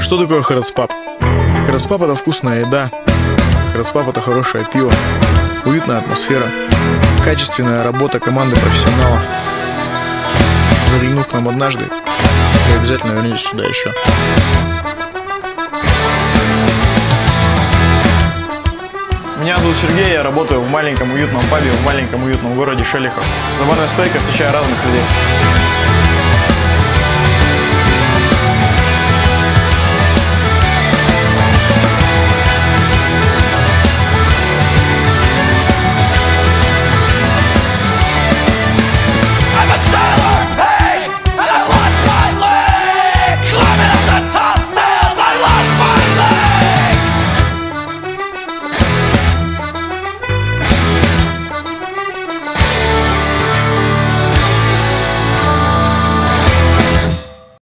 Что такое Храдспаб? Храдспаб — это вкусная еда. Храдспаб — это хорошее пиво, уютная атмосфера, качественная работа команды профессионалов. Заглянув к нам однажды, вы обязательно вернетесь сюда еще. Меня зовут Сергей, я работаю в маленьком уютном пабе в маленьком уютном городе Шелихов. За барной стойкой встречаю разных людей.